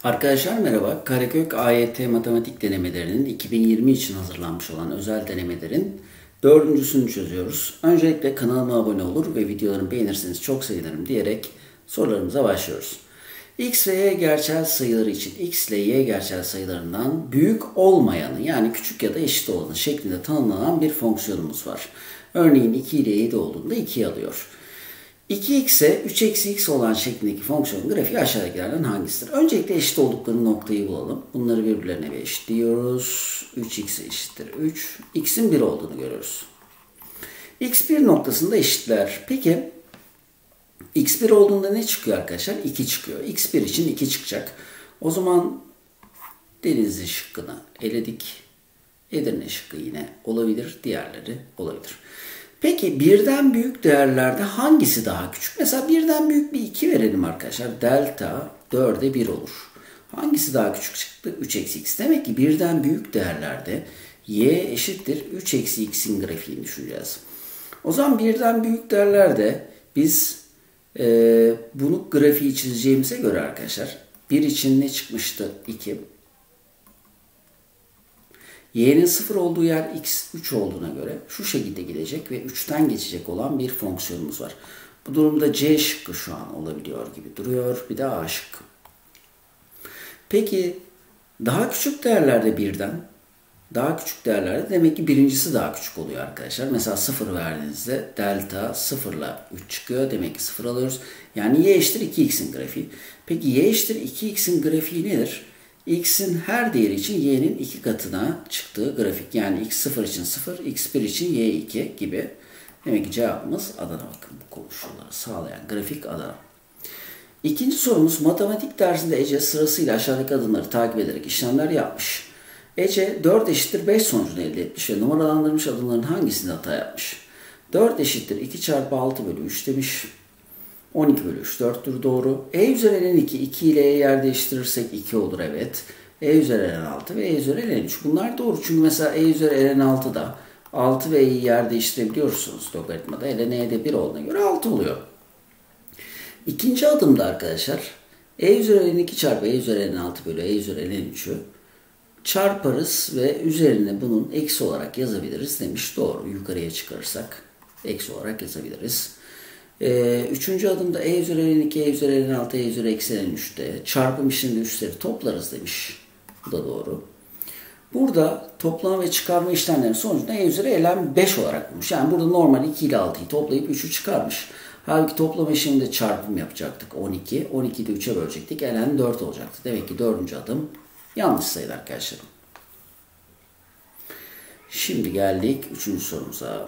Arkadaşlar merhaba. Karekök AYT matematik denemelerinin 2020 için hazırlanmış olan özel denemelerin dördüncüsünü çözüyoruz. Öncelikle kanalıma abone olur ve videolarımı beğenirseniz çok sevinirim diyerek sorularımıza başlıyoruz. X ve Y gerçel sayıları için X ile Y gerçel sayılarından büyük olmayanı yani küçük ya da eşit olanı şeklinde tanımlanan bir fonksiyonumuz var. Örneğin 2 ile 7 olduğunda 2'yi alıyor. 2x'e 3 eksi x olan şeklindeki fonksiyonun grafiği aşağıdakilerden hangisidir? Öncelikle eşit oldukları noktayı bulalım. Bunları birbirlerine bir eşitliyoruz. 3x eşittir 3. X'in 1 olduğunu görüyoruz. x1 noktasında eşitler. Peki x1 olduğunda ne çıkıyor arkadaşlar? 2 çıkıyor. x1 için 2 çıkacak. O zaman Denizli şıkkını eledik. Edirne şıkkı yine olabilir. Diğerleri olabilir. Peki birden büyük değerlerde hangisi daha küçük? Mesela birden büyük bir 2 verelim arkadaşlar. Delta 4'e 1 olur. Hangisi daha küçük çıktı? 3 eksi x. Demek ki birden büyük değerlerde y eşittir 3 eksi x'in grafiğini düşüneceğiz. O zaman birden büyük değerlerde biz bunu grafiği çizeceğimize göre arkadaşlar 1 için ne çıkmıştı? 2. Y'nin 0 olduğu yer x 3 olduğuna göre şu şekilde gidecek ve 3'ten geçecek olan bir fonksiyonumuz var. Bu durumda C şıkkı şu an olabiliyor gibi duruyor. Bir de A şıkkı. Peki daha küçük değerlerde birden, daha küçük değerlerde demek ki birincisi daha küçük oluyor arkadaşlar. Mesela 0 verdiğinizde delta 0 ile 3 çıkıyor. Demek ki 0 alıyoruz. Yani y eşittir 2x'in grafiği. Peki y eşittir 2x'in grafiği nedir? X'in her değeri için y'nin 2 katına çıktığı grafik. Yani x0 için 0, x1 için y2 gibi. Demek ki cevabımız Adana. Bakın bu koşulları sağlayan grafik Adana. İkinci sorumuz matematik dersinde Ece sırasıyla aşağıdaki adımları takip ederek işlemler yapmış. Ece 4 eşittir 5 sonucunu elde etmiş ve numaralandırmış adımların hangisinde hata yapmış? 4 eşittir 2 çarpı 6 bölü 3 demiş. 12 bölü 3 4'tür doğru. E üzeri ln 2, 2 ile e yer değiştirirsek 2 olur evet. E üzeri ln 6 ve e üzeri ln 3. Bunlar doğru çünkü mesela e üzeri ln 6'da 6 ve e'yi yer değiştirebiliyorsunuz logaritmada. Ln e'de 1 olduğuna göre 6 oluyor. İkinci adımda arkadaşlar e üzeri ln 2 çarpı e üzeri ln 6 bölü e üzeri ln 3'ü çarparız ve üzerine bunun eksi olarak yazabiliriz demiş. Doğru. Yukarıya çıkarırsak eksi olarak yazabiliriz. Üçüncü adımda e üzeri ln 2, e üzeri ln 6, e üzeri eksi ln 3'te çarpım işleminde üstleri toplarız demiş. Bu da doğru. Burada toplama ve çıkarma işlemlerinin sonucunda e üzeri ln 5 olarak bulmuş. Yani burada normal 2 ile 6'yı toplayıp 3'ü çıkarmış. Halbuki toplama işleminde çarpım yapacaktık 12. 12'yi de 3'e bölecektik. Ln 4 olacaktı. Demek ki dördüncü adım yanlış sayılar arkadaşlarım. Şimdi geldik üçüncü sorumuza.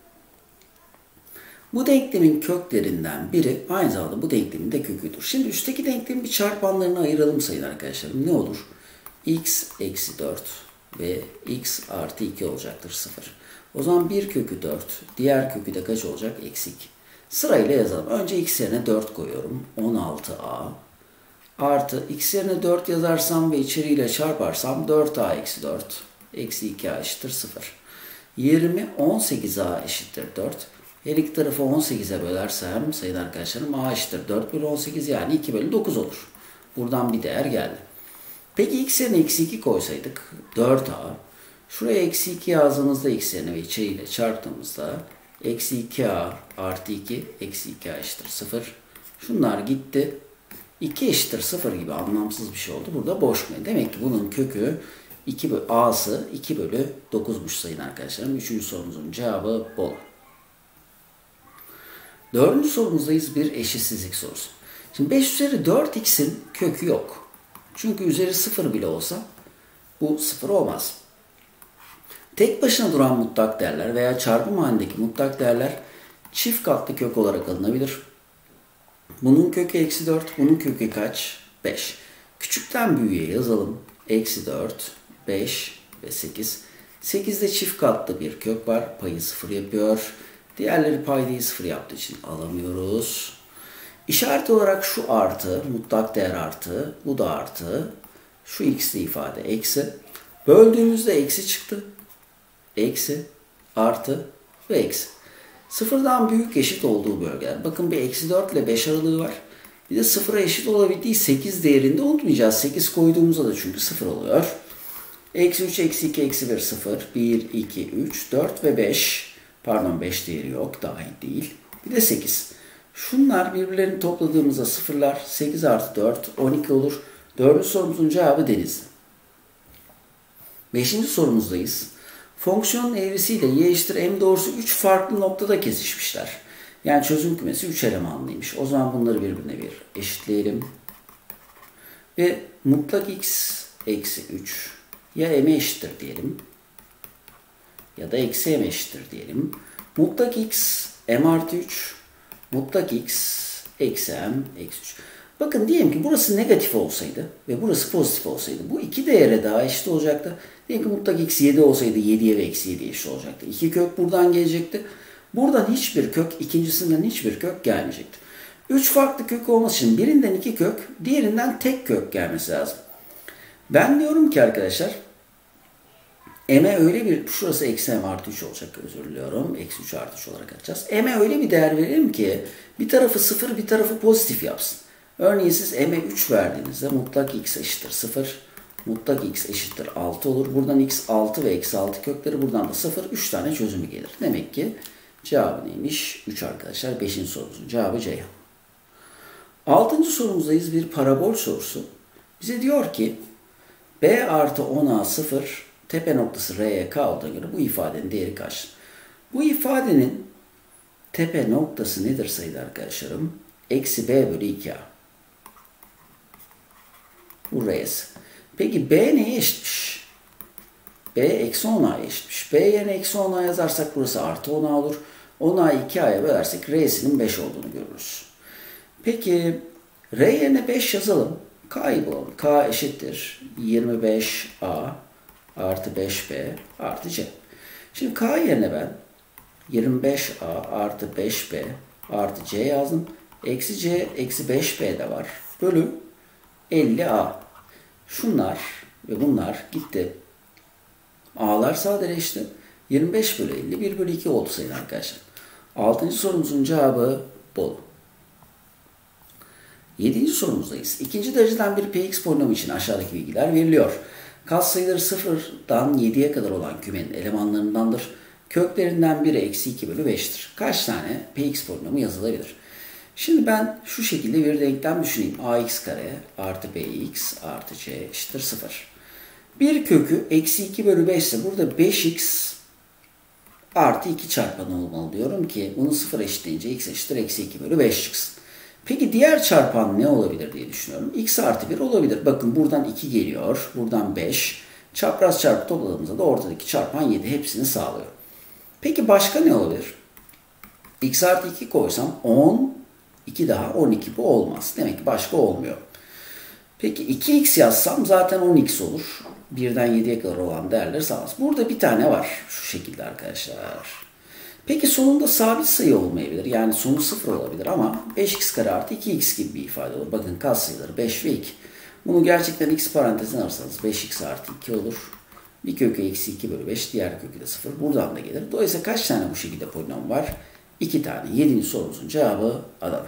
Bu denklemin köklerinden biri aynı zamanda bu denklemin de köküdür. Şimdi üstteki denklemin bir çarpanlarını ayıralım sayın arkadaşlarım. Ne olur? X eksi 4 ve x artı 2 olacaktır 0. O zaman bir kökü 4, diğer kökü de kaç olacak? Eksi 2. Sırayla yazalım. Önce x yerine 4 koyuyorum. 16a artı x yerine 4 yazarsam ve içeriğiyle çarparsam 4a eksi 4 eksi 2a eşittir 0. 20 18a eşittir 4. Her iki tarafı 18'e bölersem sayın arkadaşlarım a eşittir 4 bölü 18 yani 2 bölü 9 olur. Buradan bir değer geldi. Peki x yerine eksi 2 koysaydık 4a. Şuraya eksi 2 yazdığımızda x yerine ve içeriğiyle çarptığımızda eksi 2a artı 2 eksi 2a eşittir 0. Şunlar gitti. 2 eşittir 0 gibi anlamsız bir şey oldu. Burada boş mu? Demek ki bunun kökü 2 bölü a'sı 2 bölü 9'muş sayın arkadaşlarım. Üçüncü sorumuzun cevabı bol. Dördüncü sorumuzdayız, bir eşitsizlik sorusu. Şimdi 5 üzeri 4x'in kökü yok. Çünkü üzeri 0 bile olsa bu 0 olmaz. Tek başına duran mutlak değerler veya çarpım halindeki mutlak değerler çift katlı kök olarak alınabilir. Bunun kökü eksi 4, bunun kökü kaç? 5. Küçükten büyüğe yazalım. Eksi 4, 5 ve 8. 8'de çift katlı bir kök var. Payı 0 yapıyor. Diğerleri paydayı 0 yaptığı için alamıyoruz. İşaret olarak şu artı, mutlak değer artı, bu da artı. Şu x'li ifade eksi. Böldüğümüzde eksi çıktı. Eksi, artı ve eksi. Sıfırdan büyük eşit olduğu bölgeler. Bakın bir eksi 4 ile 5 aralığı var. Bir de sıfıra eşit olabildiği 8 değerinde unutmayacağız. 8 koyduğumuzda da çünkü 0 oluyor. Eksi 3, eksi 2, eksi 1, 0. 1, 2, 3, 4 ve 5. Pardon 5 değeri yok. Dahil değil. Bir de 8. Şunlar birbirlerini topladığımızda sıfırlar. 8 artı 4, 12 olur. 4. sorumuzun cevabı Denizli. 5. sorumuzdayız. Fonksiyonun eğrisiyle y eşittir m doğrusu 3 farklı noktada kesişmişler. Yani çözüm kümesi 3 elemanlıymış. O zaman bunları birbirine bir eşitleyelim. Ve mutlak x eksi 3 ya m'e eşittir diyelim. Ya da eksi m eşittir diyelim. Mutlak x m artı 3. Mutlak x eksi m eksi 3. Bakın diyelim ki burası negatif olsaydı ve burası pozitif olsaydı bu iki değere daha eşit olacaktı. Diyelim ki mutlak x 7 olsaydı 7'ye ve eksi 7'ye eşit olacaktı. İki kök buradan gelecekti. Buradan hiçbir kök, ikincisinden hiçbir kök gelmeyecekti. 3 farklı kök olması için birinden 2 kök, diğerinden tek kök gelmesi lazım. Ben diyorum ki arkadaşlar, m'e öyle bir, şurası eksi m artı 3 olacak, özür diliyorum. Eksi 3 artı 3 olarak atacağız. M'e öyle bir değer verelim ki bir tarafı 0, bir tarafı pozitif yapsın. Örneğin siz m'e 3 verdiğinizde mutlak x eşittir 0, mutlak x eşittir 6 olur. Buradan x 6 ve eksi 6 kökleri, buradan da 0, 3 tane çözümü gelir. Demek ki cevabı neymiş? 3 arkadaşlar. 5. sorumuzun cevabı Ceyhan. 6. sorumuzdayız. Bir parabol sorusu. Bize diyor ki b artı 10a 0 tepe noktası r'ye k olduğuna göre bu ifadenin değeri kaç? Bu ifadenin tepe noktası nedir sayılı arkadaşlarım? Eksi b bölü 2a. Bu r'si. Peki b neye eşitmiş? B eksi 10a'ya eşitmiş. B yerine eksi 10a yazarsak burası artı 10a olur. 10a'yı 2a'ya bölersek r'sinin 5 olduğunu görürüz. Peki r yerine 5 yazalım. K'yı bulalım. K eşittir 25a artı 5b artı c. Şimdi k yerine ben 25a artı 5b artı c yazdım. Eksi c eksi 5b de var. Bölü 50a. Şunlar ve bunlar gitti. A'lar sadeleşti. 25 bölü 50, 1 bölü 2 oldu sayın arkadaşlar. 6. sorumuzun cevabı Bolu. 7. sorumuzdayız. İkinci dereceden bir px polinomu için aşağıdaki bilgiler veriliyor. Katsayıları 0'dan 7'ye kadar olan kümenin elemanlarındandır. Köklerinden biri eksi 2 bölü 5'tir. Kaç tane px polinomu yazılabilir? Şimdi ben şu şekilde bir denklem düşüneyim. ax kare artı bx artı c eşittir 0. Bir kökü eksi 2 bölü 5 ise burada 5x artı 2 çarpanı olmalı diyorum ki bunu 0 eşitleyince x eşittir eksi 2 bölü 5 çıksın. Peki diğer çarpan ne olabilir diye düşünüyorum. X artı 1 olabilir. Bakın buradan 2 geliyor. Buradan 5. Çapraz çarpı topladığımızda da ortadaki çarpan 7. Hepsini sağlıyor. Peki başka ne olabilir? X artı 2 koysam 10. 2 daha 12 bu olmaz. Demek ki başka olmuyor. Peki 2x yazsam zaten 10x olur. 1'den 7'ye kadar olan değerleri sağlamaz. Burada bir tane var. Şu şekilde arkadaşlar. Peki sonunda sabit sayı olmayabilir. Yani sonu 0 olabilir ama 5x kare artı 2x gibi bir ifade olur. Bakın katsayıları 5 ve 2. Bunu gerçekten x parantezine alırsanız 5x artı 2 olur. Bir kökü eksi 2 bölü 5. Diğer kökü de 0. Buradan da gelir. Dolayısıyla kaç tane bu şekilde polinom var? 2 tane. 7. sorumuzun cevabı Adana.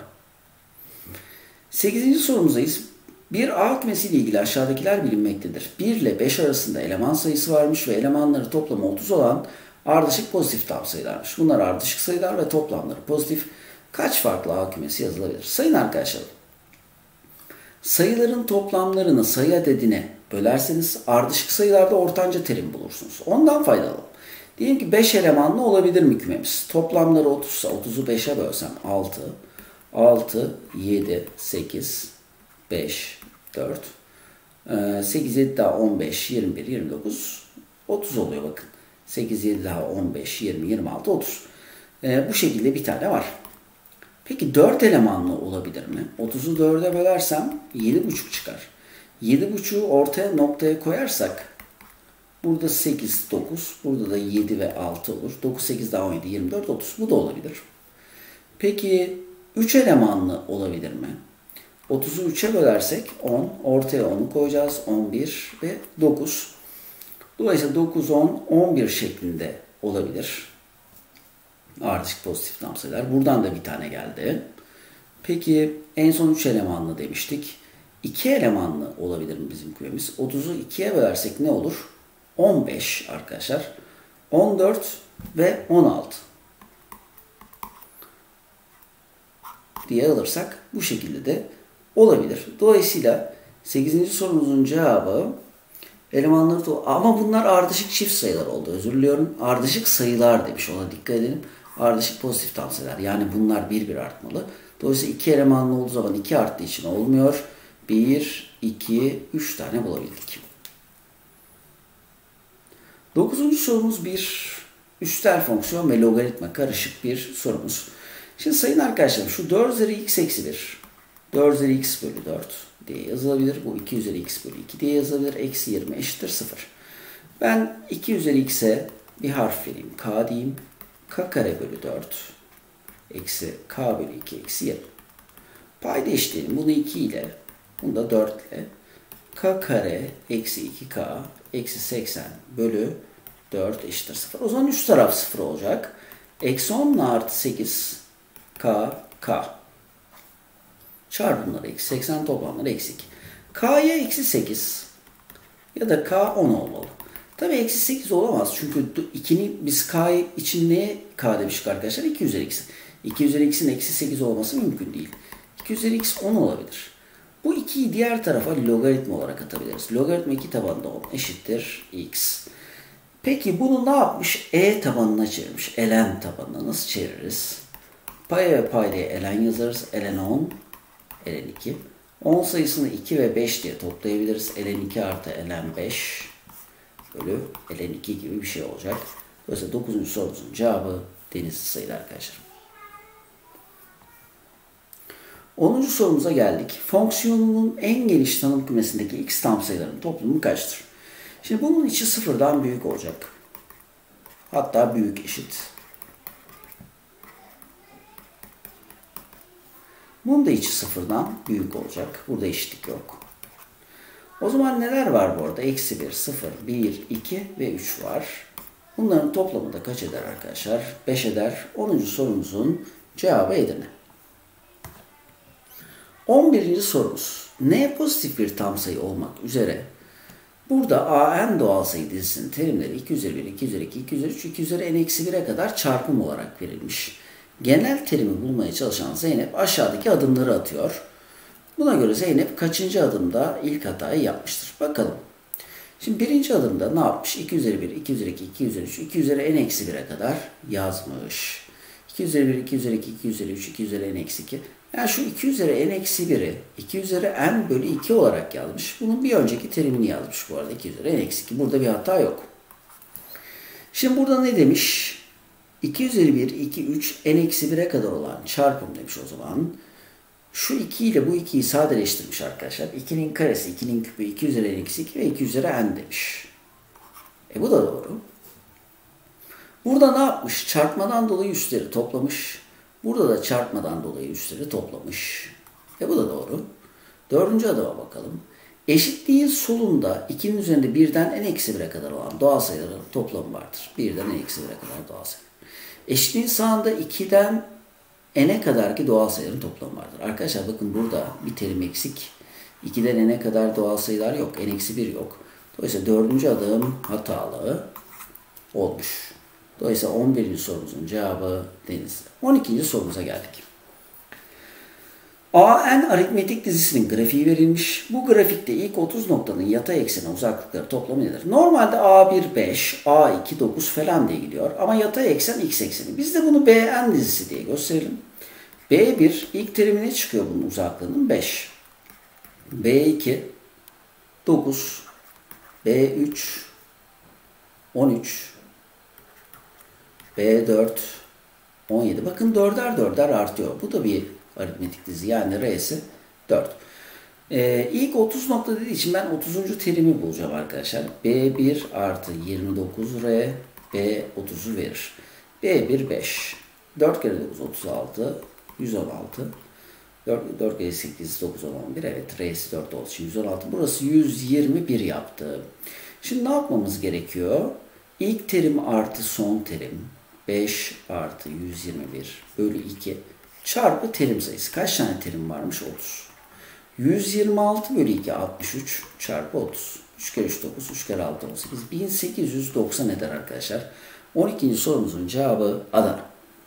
8. sorumuzdayız. Bir A kümesiyle ilgili aşağıdakiler bilinmektedir. 1 ile 5 arasında eleman sayısı varmış ve elemanları toplamı 30 olan ardışık pozitif tam sayılarmış. Bunlar ardışık sayılar ve toplamları pozitif. Kaç farklı A kümesi yazılabilir? Sayın arkadaşlar, sayıların toplamlarını sayı adedine bölerseniz ardışık sayılarda ortanca terim bulursunuz. Ondan faydalanalım. Diyelim ki 5 elemanlı olabilir mi kümemiz? Toplamları 30 ise 30'u 5'e bölsem 6, 6, 7, 8, 5, 4, 8, 7 daha 15, 21, 29, 30 oluyor bakın. 8, 7 daha 15, 20, 26, 30. Bu şekilde bir tane var. Peki 4 elemanlı olabilir mi? 30'u 4'e bölersem 7,5 çıkar. 7,5'u ortaya noktaya koyarsak burada 8, 9, burada da 7 ve 6 olur. 9, 8 daha 17, 24, 30. Bu da olabilir. Peki 3 elemanlı olabilir mi? 30'u 3'e bölersek 10, ortaya 10'u koyacağız. 11 ve 9. Dolayısıyla 9, 10, 11 şeklinde olabilir. Ardışık pozitif tam sayılar. Buradan da bir tane geldi. Peki en son 3 elemanlı demiştik. 2 elemanlı olabilir mi bizim kümemiz? 30'u 2'ye bölersek ne olur? 15 arkadaşlar. 14 ve 16 diye alırsak bu şekilde de olabilir. Dolayısıyla 8. sorumuzun cevabı elemanları ama bunlar ardışık çift sayılar oldu. Özür diliyorum. Ardışık sayılar demiş. Ona dikkat edelim. Ardışık pozitif tam sayılar. Yani bunlar bir artmalı. Dolayısıyla 2 elemanlı olduğu zaman 2 arttığı için olmuyor. 1, 2, 3 tane bulabildik. 9. sorumuz bir üstel fonksiyon ve logaritma karışık bir sorumuz. Şimdi sayın arkadaşlarım şu 4 üzeri x eksi 1, 4 üzeri x bölü 4 diye yazılabilir. Bu 2 üzeri x bölü 2 diye yazılabilir. Eksi 20 eşittir 0. Ben 2 üzeri x'e bir harf vereyim. K diyeyim. K kare bölü 4 eksi k bölü 2 eksi 20. Payda eşitleyelim. Bunu 2 ile, bunu da 4 ile. K kare eksi 2k eksi 80 bölü 4 eşittir 0. O zaman üst taraf 0 olacak. Eksi 10 artı 8 k. Çarpımları eksi 80 toplamları eksi 2. K'ya eksi 8 ya da k 10 olmalı. Tabii eksi 8 olamaz. Çünkü 2'ni biz k için neye k demiştik arkadaşlar? 2 üzeri x. 2 üzeri x'in eksi 8 olması mümkün değil. 2 üzeri x 10 olabilir. Bu 2'yi diğer tarafa logaritma olarak atabiliriz. Logaritma 2 tabanında 10 eşittir x. Peki bunu ne yapmış? E tabanına çevirmiş. Ln tabanına nasıl çeviririz? Paya ve paydaya ln yazarız. Ln 10, ln 2. 10 sayısını 2 ve 5 diye toplayabiliriz. Ln 2 artı ln 5 bölü ln 2 gibi bir şey olacak. Dolayısıyla 9. sorumuzun cevabı denizli sayılar arkadaşlar. 10. sorumuza geldik. Fonksiyonunun en geniş tanım kümesindeki x tam sayıların toplamı kaçtır? Şimdi bunun içi sıfırdan büyük olacak. Hatta büyük eşit. Bunun da içi sıfırdan büyük olacak. Burada eşitlik yok. O zaman neler var bu arada? Eksi 1, 0, 1, 2 ve 3 var. Bunların toplamı da kaç eder arkadaşlar? 5 eder. 10. sorumuzun cevabı Edirne. 11. sorumuz. N pozitif bir tam sayı olmak üzere burada AN doğal sayı dizisinin terimleri 2 üzeri 1, 2 üzeri 2, 2 üzeri 3, 2 üzeri n-1'e kadar çarpım olarak verilmiş. Genel terimi bulmaya çalışan Zeynep aşağıdaki adımları atıyor. Buna göre Zeynep kaçıncı adımda ilk hatayı yapmıştır? Bakalım. Şimdi birinci adımda ne yapmış? 2 üzeri 1, 2 üzeri 2, 2 üzeri 3, 2 üzeri n-1'e kadar yazmış. 2 üzeri 1, 2 üzeri 2, 2 üzeri 3, 2 üzeri n-2. Yani şu 2 üzeri n-1'i 2 üzeri n bölü 2 olarak yazmış. Bunun bir önceki terimini yazmış bu arada. 2 üzeri n-2. Burada bir hata yok. Şimdi burada ne demiş? 2 üzeri 1, 2, 3, n-1'e kadar olan çarpım demiş o zaman. Şu 2 ile bu 2'yi sadeleştirmiş arkadaşlar. 2'nin karesi, 2'nin küpü, 2 üzeri n-2 ve 2 üzeri n demiş. Bu da doğru. Burada ne yapmış? Çarpmadan dolayı üstleri toplamış. Burada da çarpmadan dolayı üstleri toplamış. Bu da doğru. 4. adıma bakalım. Eşitliğin solunda 2'nin üzerinde 1'den n-1'e kadar olan doğal sayıların toplamı vardır. 1'den n-1'e kadar doğal sayı. Eşitliğin sağında 2'den n'e kadarki doğal sayıların toplamı vardır. Arkadaşlar bakın burada bir terim eksik. 2'den n'e kadar doğal sayılar yok. n-1 yok. Dolayısıyla 4. adım hatalı olmuş. Dolayısıyla 11. sorumuzun cevabı Denizli. 12. sorumuza geldik. AN aritmetik dizisinin grafiği verilmiş. Bu grafikte ilk 30 noktanın yatay eksene uzaklıkları toplamı nedir? Normalde A1 5, A2 9 falan diye gidiyor. Ama yatay eksen x ekseni. Biz de bunu BN dizisi diye gösterelim. B1 ilk terimine çıkıyor bunun uzaklığının 5. B2 9, B3 13, B4 17. Bakın dörder artıyor. Bu da bir aritmetik dizi. Yani R'si 4. İlk 30 nokta dediği için ben 30. terimi bulacağım arkadaşlar. B1 artı 29R B30'u verir. B1 5. 4 kere 9 36. 116. 4 kere 8 9 11. Evet R'si 4 olduğu için 116. Burası 121 yaptı. Şimdi ne yapmamız gerekiyor? İlk terim artı son terim. 5 artı 121 bölü 2 çarpı terim sayısı. Kaç tane terim varmış? 30. 126 bölü 2 63 çarpı 30. 3 kere 3 9, 3 kere 6 18. 1890 eder arkadaşlar. 12. sorumuzun cevabı Adana.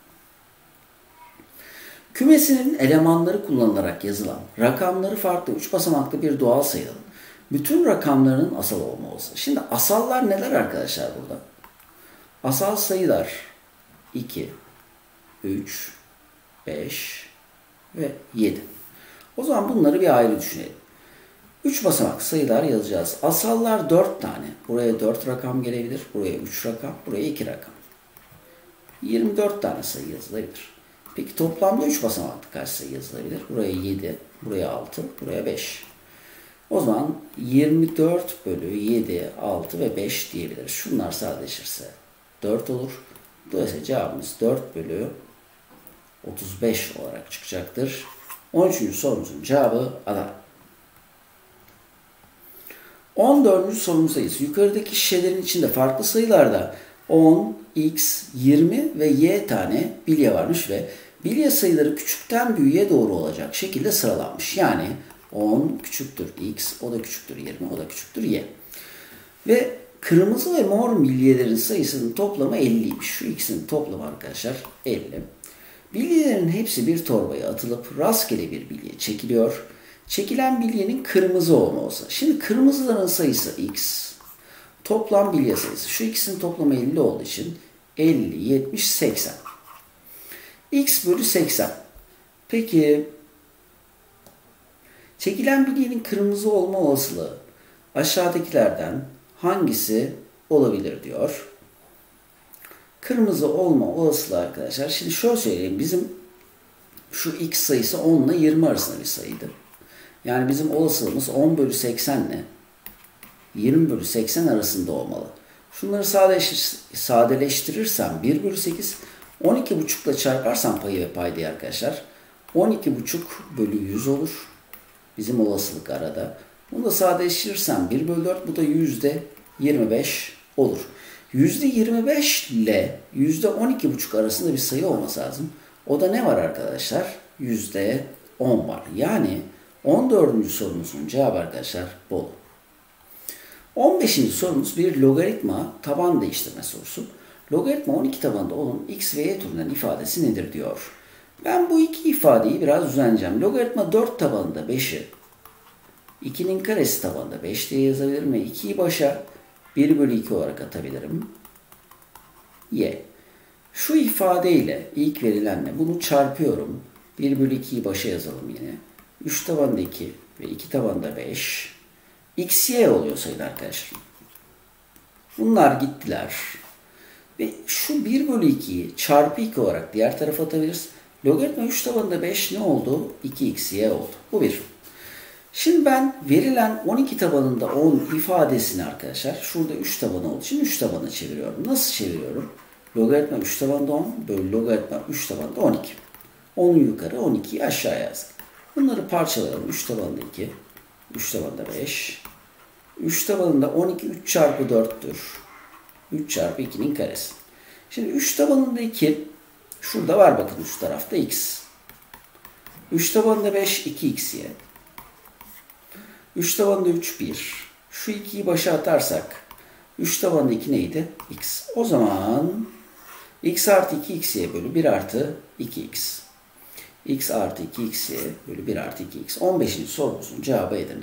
Kümesinin elemanları kullanılarak yazılan rakamları farklı 3 basamaklı bir doğal sayının bütün rakamlarının asal olması. Şimdi asallar neler arkadaşlar burada? Asal sayılar 2, 3, 5 ve 7. O zaman bunları bir ayrı düşünelim. 3 basamak sayılar yazacağız. Asallar 4 tane. Buraya 4 rakam gelebilir. Buraya 3 rakam. Buraya 2 rakam. 24 tane sayı yazılabilir. Peki toplamda 3 basamaklı kaç sayı yazılabilir? Buraya 7, buraya 6, buraya 5. O zaman 24 bölü 7, 6 ve 5 diyebiliriz. Şunlar sadeleşirse 4 olur. Dolayısıyla cevabımız 4 bölü 35 olarak çıkacaktır. 13. sorumuzun cevabı Adana. 14. sorumuzdayız. Yukarıdaki şişelerin içinde farklı sayılarda 10, x, 20 ve y tane bilye varmış ve bilye sayıları küçükten büyüğe doğru olacak şekilde sıralanmış. Yani 10 küçüktür x, o da küçüktür 20, o da küçüktür y. Ve kırmızı ve mor bilyelerin sayısının toplamı 50'ymiş. Şu ikisinin toplamı arkadaşlar 50. Bilyelerin hepsi bir torbaya atılıp rastgele bir bilye çekiliyor. Çekilen bilyenin kırmızı olması. Şimdi kırmızıların sayısı x. Toplam bilye sayısı. Şu ikisinin toplamı 50 olduğu için 50, 70, 80. X bölü 80. Peki çekilen bilyenin kırmızı olma olasılığı aşağıdakilerden hangisi olabilir diyor. Kırmızı olma olasılığı arkadaşlar. Şimdi şöyle söyleyeyim. Bizim şu x sayısı 10 ile 20 arasında bir sayıydı. Yani bizim olasılığımız 10 bölü 80 ile 20 bölü 80 arasında olmalı. Şunları sadeleştirirsem 1 bölü 8, 12,5 ile çarparsam payı ve paydayı arkadaşlar 12,5 bölü 100 olur. Bizim olasılık arada. Bunu da sadeleştirirsem 1 bölü 4, bu da %25 olur. %25 ile %12,5 arasında bir sayı olması lazım. O da ne var arkadaşlar? %10 var. Yani 14. sorumuzun cevabı arkadaşlar Bolu. 15. sorumuz bir logaritma taban değiştirme sorusu. Logaritma 12 tabanda olan x ve y türünden ifadesi nedir diyor. Ben bu iki ifadeyi biraz düzenleyeceğim. Logaritma 4 tabanında 5'i 2'nin karesi tabanında 5 diye yazabilirim ve 2'yi başa 1 bölü 2 olarak atabilirim. Y. Şu ifadeyle ilk verilenle bunu çarpıyorum. 1 bölü 2'yi başa yazalım yine. 3 tabanda 2 ve 2 tabanda 5. X, Y oluyor sayılar arkadaşlar. Bunlar gittiler. Ve şu 1 bölü 2'yi çarpı 2 olarak diğer tarafa atabiliriz. Logaritma 3 tabanında 5 ne oldu? 2x, y oldu. Bu bir. Şimdi ben verilen 12 tabanında 10 ifadesini arkadaşlar şurada 3 tabanı olduğu için 3 tabana çeviriyorum. Nasıl çeviriyorum? Logaritma 3 tabanında 10 bölü logaritma 3 tabanında 12. 10'u yukarı 12'yi aşağıya yazdık. Bunları parçalayalım. 3 tabanında 2, 3 tabanında 5. 3 tabanında 12 3 çarpı 4'tür. 3 çarpı 2'nin karesi. Şimdi 3 tabanında 2 şurada var bakın üst tarafta x. 3 tabanında 5 2xy. 3 tabanında 3 1. Şu 2'yi başa atarsak 3 tabanında 2 neydi? X. O zaman x artı 2xy bölü 1 artı 2x. X artı 2xy bölü 1 artı 2x. 15. sorumuzun cevabı Edirne.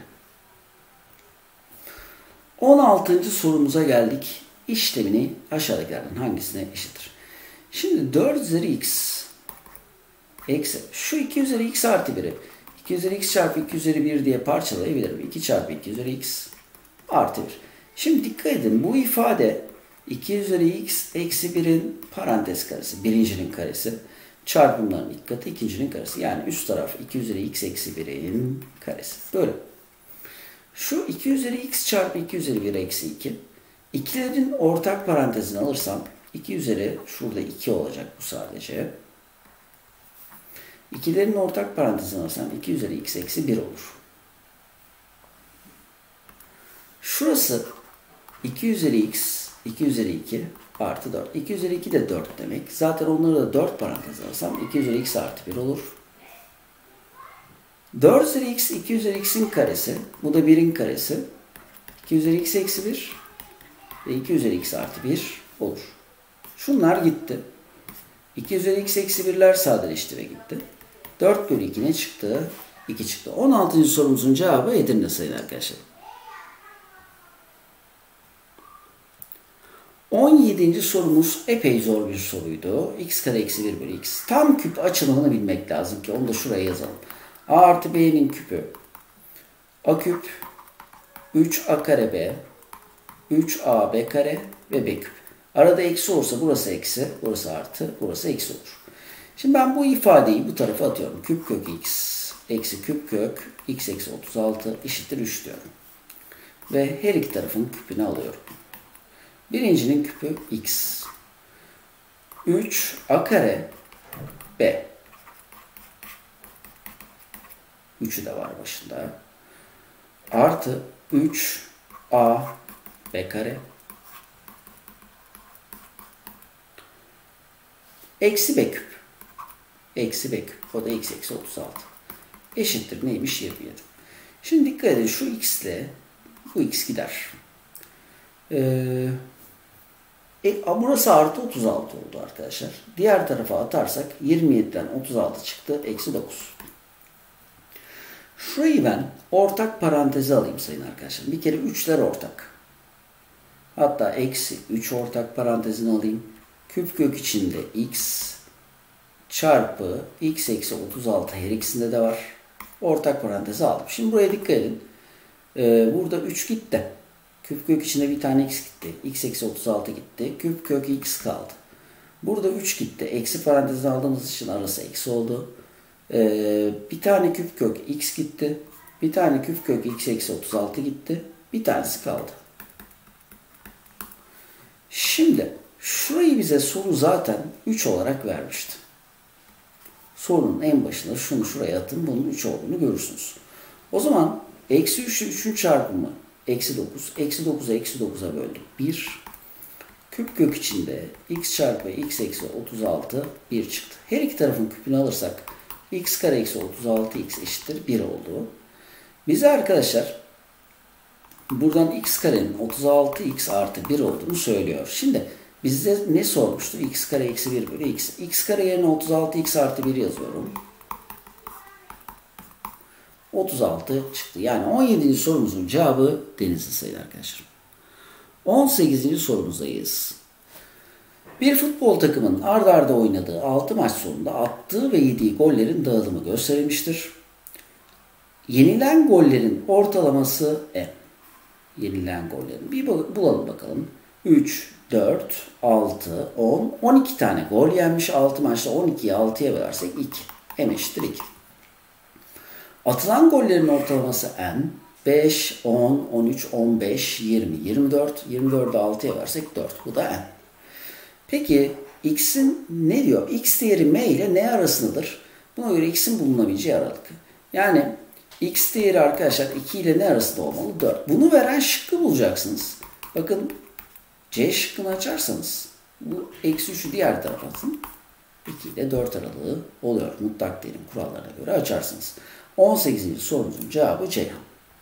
16. sorumuza geldik. İşlemini aşağıdakilerden hangisine eşittir? Şimdi 4 üzeri x eksi şu 2 üzeri x artı 1'i 2 üzeri x çarpı 2 üzeri 1 diye parçalayabilirim. 2 çarpı 2 üzeri x artı 1. Şimdi dikkat edin bu ifade 2 üzeri x eksi 1'in parantez karesi. Birincinin karesi. Çarpımların ilk katı ikincinin karesi. Yani üst taraf 2 üzeri x eksi 1'in karesi. Böyle. Şu 2 üzeri x çarpı 2 üzeri 1 eksi 2. İkilerin ortak parantezini alırsam 2 üzeri şurada 2 olacak bu sadece. İkilerin ortak parantezini alırsam 2 üzeri x eksi 1 olur. Şurası 2 üzeri x, 2 üzeri 2 artı 4. 2 üzeri 2 de 4 demek. Zaten onları da 4 parantez alırsam 2 üzeri x artı 1 olur. 4 üzeri x 2 üzeri x'in karesi. Bu da 1'in karesi. 2 üzeri x eksi 1 ve 2 üzeri x artı 1 olur. Şunlar gitti. 2 üzeri x eksi 1'ler sadeleşti ve gitti. 4 bölü 2 ne çıktı? 2 çıktı. 16. sorumuzun cevabı Edirne sayın arkadaşlar. 17. sorumuz epey zor bir soruydu. X kare eksi 1 bölü x. Tam küp açılımını bilmek lazım ki onu da şuraya yazalım. A artı B'nin küpü. A küp 3A kare B 3AB kare ve B küp. Arada eksi olursa burası eksi, burası artı, burası eksi olur. Şimdi ben bu ifadeyi bu tarafa atıyorum. Küp kök x eksi küp kök x eksi 36 eşittir 3 diyorum. Ve her iki tarafın küpünü alıyorum. Birincinin küpü x. 3a kare b. 3'ü de var başında. Artı 3a b kare. Eksi b küp. Eksi b küp. O da x eksi 36. Eşittir neymiş? 27. Şimdi dikkat edin şu x ile bu x gider. Burası artı 36 oldu arkadaşlar. Diğer tarafa atarsak 27'den 36 çıktı. Eksi 9. Şurayı ben ortak paranteze alayım sayın arkadaşlar. Bir kere 3'ler ortak. Hatta eksi 3 ortak parantezini alayım. Küp kök içinde x çarpı x eksi 36 her ikisinde de var. Ortak paranteze aldım. Şimdi buraya dikkat edin. Burada 3 gitti. Küp kök içinde bir tane x gitti. X eksi 36 gitti. Küp kök x kaldı. Burada 3 gitti. Eksi parantezine aldığımız için arası eksi oldu. Bir tane küp kök x gitti. Bir tane küp kök x eksi 36 gitti. Bir tanesi kaldı. Şimdi şurayı bize soru zaten 3 olarak vermişti. Sorunun en başında şunu şuraya atın. Bunun 3 olduğunu görürsünüz. O zaman eksi 3 ile 3'ün çarpımı eksi 9. Eksi 9'u eksi 9'a böldük. 1. Küp kök içinde x çarpı x eksi 36 1 çıktı. Her iki tarafın küpünü alırsak x kare eksi 36x eşittir 1 oldu. Bize arkadaşlar buradan x karenin 36x artı 1 olduğunu söylüyor. Şimdi bizde ne sormuştu? X kare eksi 1 bölü x. X kare yerine 36x artı 1 yazıyorum. 36 çıktı. Yani 17. sorumuzun cevabı Denizli sayın arkadaşlar. 18. sorumuzdayız. Bir futbol takımının ard arda oynadığı 6 maç sonunda attığı ve yediği gollerin dağılımı gösterilmiştir. Yenilen gollerin ortalaması n. Yenilen gollerin. Bir bulalım bakalım. 3, 4, 6, 10, 12 tane gol yenmiş. 6 maçta 12'yi 6'ya bölersek 2. M eşittir 2. Atılan gollerin ortalaması n. 5, 10, 13, 15, 20, 24. 24'ü 6'ya versek 4. Bu da n. Peki x'in ne diyor? X değeri m ile n arasındadır. Buna göre x'in bulunabileceği aralık. Yani x değeri arkadaşlar 2 ile n arasında olmalı? 4. Bunu veren şıkkı bulacaksınız. Bakın C şıkkını açarsanız bu eksi 3'ü diğer tarafa atın. 2 ile 4 aralığı oluyor. Mutlak değerin kurallarına göre açarsınız. 18. sorumuzun cevabı Ceyhan.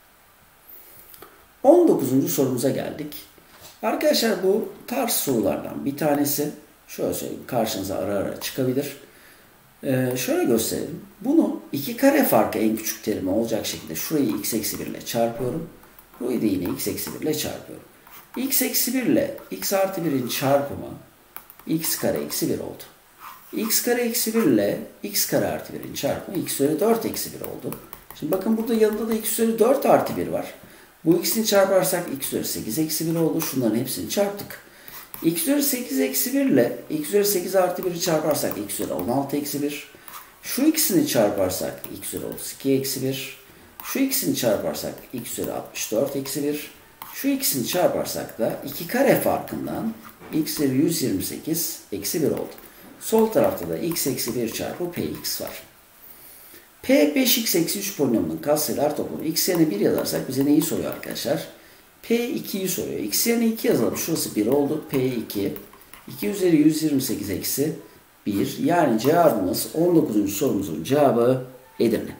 19. sorumuza geldik. Arkadaşlar bu tarz sorulardan bir tanesi. Şöyle söyleyeyim, karşınıza ara ara çıkabilir. Şöyle gösterelim. Bunu iki kare farkı en küçük terimi olacak şekilde şurayı x eksi 1 ile çarpıyorum. Burayı da yine x eksi 1 ile çarpıyorum. X eksi 1 ile x artı 1'in çarpımı x kare eksi 1 oldu. X kare eksi 1 ile x kare artı 1'in çarpımı x üzeri 4 eksi 1 oldu. Şimdi bakın burada yanında da x üzeri 4 artı 1 var. Bu ikisini çarparsak x üzeri 8 eksi 1 oldu. Şunların hepsini çarptık. X üzeri 8 eksi 1 ile x üzeri 8 artı 1'i çarparsak x üzeri 16 eksi 1. Şu ikisini çarparsak x üzeri 32 eksi 1. Şu ikisini çarparsak x üzeri 64 eksi 1. Şu ikisini çarparsak da 2 kare farkından x üzeri 128 eksi 1 oldu. Sol tarafta da x eksi 1 çarpı px var. P 5x eksi 3 polinomunun katsayılar toplamı. X yerine 1 yazarsak bize neyi soruyor arkadaşlar? P 2'yi soruyor. X yerine 2 yazalım. Şurası 1 oldu. P 2. 2 üzeri 128 eksi 1. Yani cevabımız 19. sorumuzun cevabı Edirne.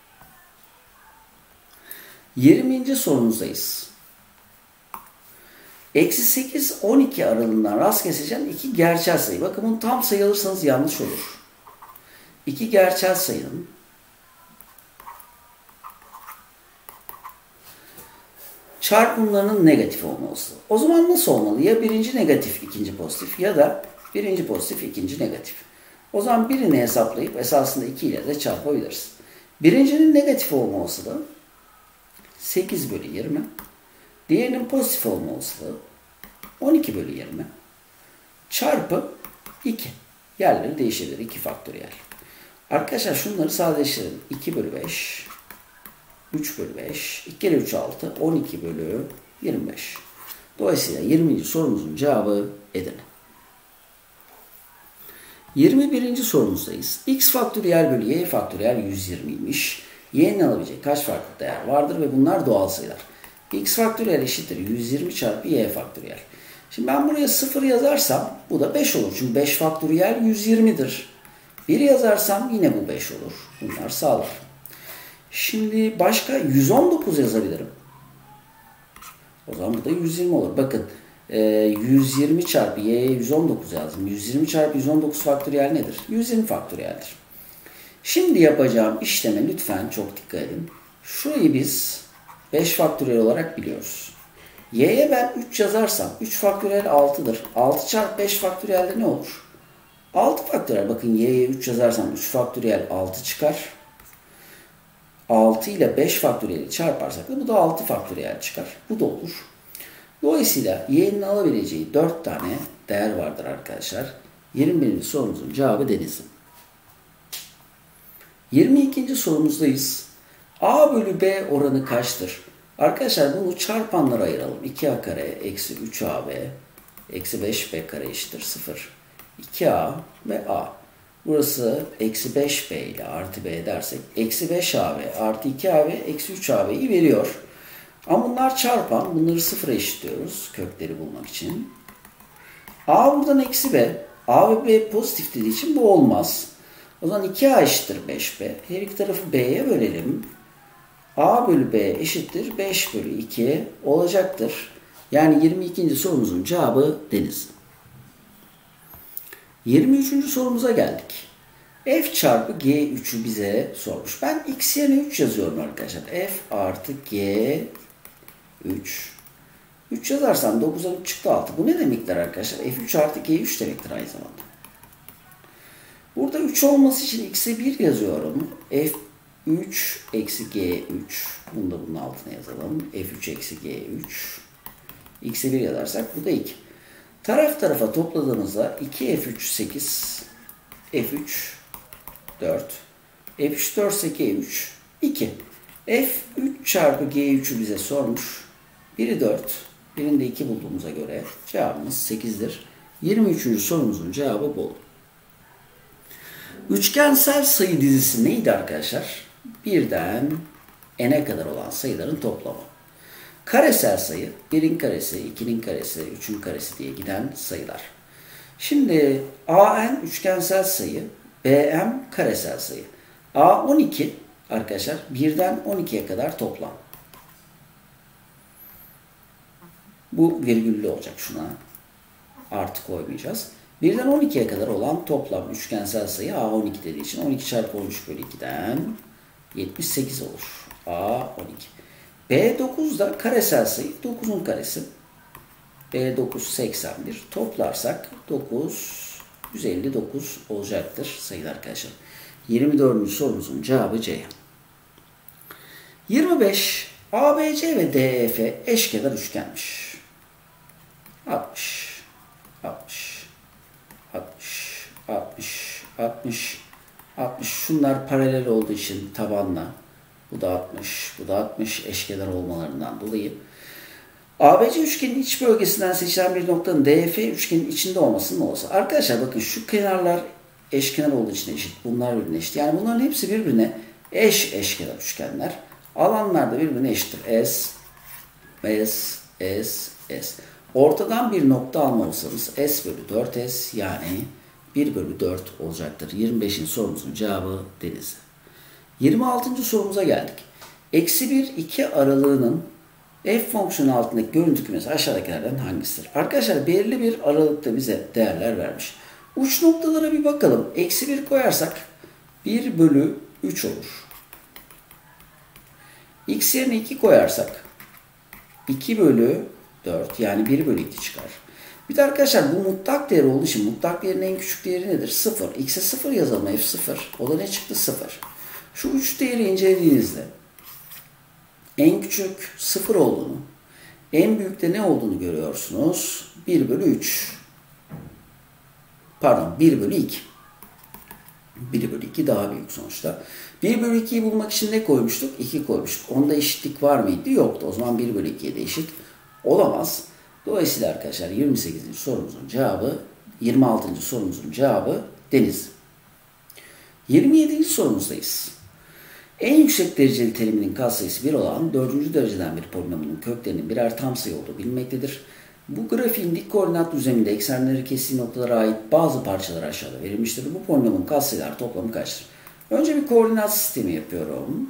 20. sorumuzdayız. Eksi 8, 12 aralığından rast keseceğim iki gerçel sayı. Bakın bunu tam sayı alırsanız yanlış olur. İki gerçel sayının çarpımlarının negatif olması. O zaman nasıl olmalı? Ya birinci negatif, ikinci pozitif ya da birinci pozitif, ikinci negatif. O zaman birini hesaplayıp esasında 2 ile de çarpabiliriz. Birincinin negatif olma olasılığı 8 bölü 20. Diğerinin pozitif olma olasılığı 12 bölü 20. Çarpı 2. Yerleri değişebilir. 2 faktöriyel. Arkadaşlar şunları sadeleştirelim. 2 bölü 5. 3 bölü 5. 2 kere 3 6. 12 bölü 25. Dolayısıyla 20. sorumuzun cevabı Edirne. 21. sorumuzdayız. X faktöriyel bölü Y faktöriyel 120'ymiş. Y'nin alabilecek kaç farklı değer vardır ve bunlar doğal sayılar. X faktöriyel eşittir 120 çarpı Y faktöriyel. Şimdi ben buraya 0 yazarsam bu da 5 olur. Çünkü 5 faktöriyel 120'dir. 1 yazarsam yine bu 5 olur. Bunlar sağlar. Şimdi başka 119 yazabilirim. O zaman bu da 120 olur. Bakın 120 çarpı y'ye 119 yazdım. 120 çarpı 119 faktöriyel nedir? 120 faktöriyeldir. Şimdi yapacağım işleme lütfen çok dikkat edin. Şurayı biz 5 faktöriyel olarak biliyoruz. Y'ye ben 3 yazarsam 3 faktöriyel 6'dır. 6 çarpı 5 faktöriyelde ne olur? 6 faktöriyel. Bakın y'ye 3 yazarsam 3 faktöriyel 6 çıkar. 6 ile 5 faktöriyeli çarparsak da bu da 6 faktöriyel çıkar. Bu da olur. Dolayısıyla y'nin alabileceği 4 tane değer vardır arkadaşlar. 21. sorumuzun cevabı Denizli. 22. sorumuzdayız. A bölü B oranı kaçtır? Arkadaşlar bunu çarpanlara ayıralım. 2a kare eksi 3ab eksi 5b kare eşittir 0. 2a ve a. Burası eksi 5b ile artı b dersek eksi 5ab artı 2ab eksi 3ab'yi veriyor. Ama bunlar çarpan. Bunları sıfıra eşitliyoruz kökleri bulmak için. A buradan eksi b. A ve b pozitif dediği için bu olmaz. O zaman 2a eşittir 5b. Her iki tarafı b'ye bölelim. A bölü b eşittir 5 bölü 2 olacaktır. Yani 22. sorumuzun cevabı Deniz. 23. sorumuza geldik. F çarpı G3'ü bize sormuş. Ben x yerine 3 yazıyorum arkadaşlar. F artı G 3. 3 yazarsam 9'dan 3 çıktı 6. Bu ne demektir arkadaşlar? F3 artı G3 demektir aynı zamanda. Burada 3 olması için x'e 1 yazıyorum. F3 eksi G3. Bunu da bunun altına yazalım. F3 eksi G3. X'e 1 yazarsak bu da 2. Taraf tarafa topladığımızda 2F3 8. F3 4. F3 4 ise G3 2. F3 çarpı G3'ü bize sormuş. Biri 4. Birinde 2 bulduğumuza göre cevabımız 8'dir. 23. sorumuzun cevabı bol. Üçgensel sayı dizisi neydi arkadaşlar? Birden n'e kadar olan sayıların toplamı. Karesel sayı, 1'in karesi, 2'nin karesi, 3'ün karesi diye giden sayılar. Şimdi AN üçgensel sayı, BM karesel sayı. A 12 arkadaşlar 1'den 12'ye kadar toplam. Bu virgüllü olacak, şuna artı koymayacağız. 1'den 12'ye kadar olan toplam üçgensel sayı A 12 dediği için 12 çarpı 13 bölü 2'den 78 olur. A 12. B9 da karesel sayı, 9'un karesi. B9 81. Toplarsak 9 159 olacaktır sayılar arkadaşlar. 24. sorumuzun cevabı C. 25. ABC ve DEF eşkenar üçgenmiş. 60 60 60 60 60 60. Şunlar paralel olduğu için tabanla. Bu da 60, bu da 60 eşkenar olmalarından dolayı. ABC üçgenin iç bölgesinden seçilen bir noktanın DF üçgenin içinde olması ne olsa. Arkadaşlar bakın şu kenarlar eşkenar olduğu için eşit. Bunlar birbirine eşit. Yani bunların hepsi birbirine eşkenar üçgenler. Alanlar da birbirine eşittir. S. Ortadan bir nokta almalısınız. S bölü 4S yani 1 bölü 4 olacaktır. 25. sorumuzun cevabı Denizli. 26. sorumuza geldik. Eksi 1, 2 aralığının f fonksiyonu altındaki görüntü kümesi aşağıdakilerden hangisidir? Arkadaşlar belirli bir aralıkta bize değerler vermiş. Uç noktalara bir bakalım. Eksi 1 koyarsak 1 bölü 3 olur. X yerine 2 koyarsak 2 bölü 4 yani 1 bölü 2 çıkar. Bir de arkadaşlar bu mutlak değer olduğu için mutlak değerin en küçük değeri nedir? 0. X'e 0 yazalım. F0. O da ne çıktı? 0. Şu 3 değeri incelediğinizde en küçük 0 olduğunu, en büyükte ne olduğunu görüyorsunuz? 1 bölü 3. Pardon 1 bölü 2. 1 bölü 2 daha büyük sonuçta. 1 bölü 2'yi bulmak için ne koymuştuk? 2 koymuştuk. Onda eşitlik var mıydı? Yoktu. O zaman 1 bölü 2'ye de eşit olamaz. Dolayısıyla arkadaşlar 28. sorumuzun cevabı, 26. sorumuzun cevabı Deniz. 27. sorumuzdayız. En yüksek dereceli teriminin katsayısı 1 olan 4. dereceden bir polinomunun köklerinin birer tam sayı olduğu bilinmektedir. Bu grafiğin dik koordinat düzleminde eksenleri kestiği noktalara ait bazı parçalar aşağıda verilmiştir. Bu polinomun katsayılar toplamı kaçtır? Önce bir koordinat sistemi yapıyorum.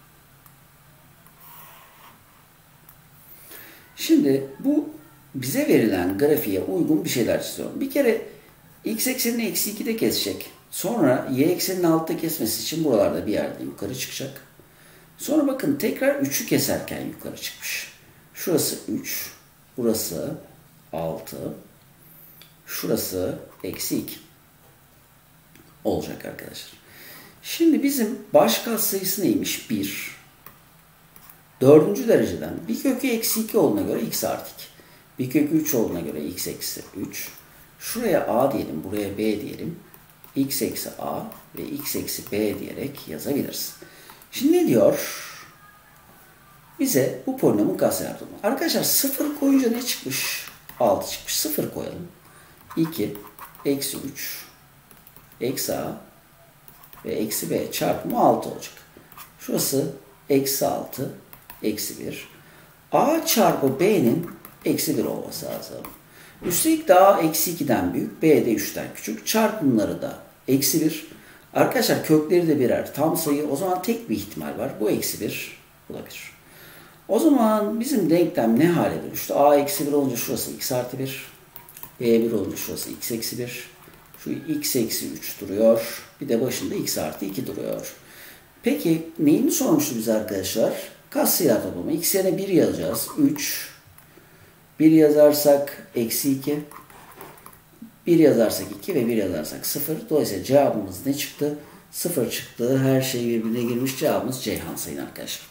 Şimdi bu bize verilen grafiğe uygun bir şeyler çiziyorum. Bir kere x eksenini eksi 2'de kesecek. Sonra y eksenini altta kesmesi için buralarda bir yerde yukarı çıkacak. Sonra bakın tekrar 3'ü keserken yukarı çıkmış. Şurası 3, burası 6, şurası eksi 2 olacak arkadaşlar. Şimdi bizim baş katsayısı neymiş? 1. 4. dereceden bir kökü eksi 2 olduğuna göre x artı 2. Bir kökü 3 olduğuna göre x eksi 3. Şuraya a diyelim, buraya b diyelim. X eksi a ve x eksi b diyerek yazabiliriz. Şimdi ne diyor? Bize bu polinomun katsayılar toplamı. Arkadaşlar 0 koyunca ne çıkmış? 6 çıkmış. 0 koyalım. 2 eksi 3 eksi a ve eksi b çarpımı 6 olacak. Şurası eksi 6 eksi 1. A çarpı b'nin eksi 1 olması lazım. Üstelik daha eksi 2'den büyük, b de 3'ten küçük. Çarpımları da eksi 1. Arkadaşlar kökleri de birer tam sayı. O zaman tek bir ihtimal var. Bu eksi 1 olabilir. O zaman bizim denklem ne hale dönüştü? A eksi 1 olunca şurası x artı 1. B 1 olunca şurası x eksi 1. Şu x eksi 3 duruyor. Bir de başında x artı 2 duruyor. Peki neyini sormuştu bize arkadaşlar? Katsayılar toplamı. X yerine 1 yazacağız. 3. 1 yazarsak eksi 2. 1 yazarsak 2 ve 1 yazarsak 0. Dolayısıyla cevabımız ne çıktı? 0 çıktı. Her şey birbirine girmiş. Cevabımız Ceyhan sayın arkadaşlar.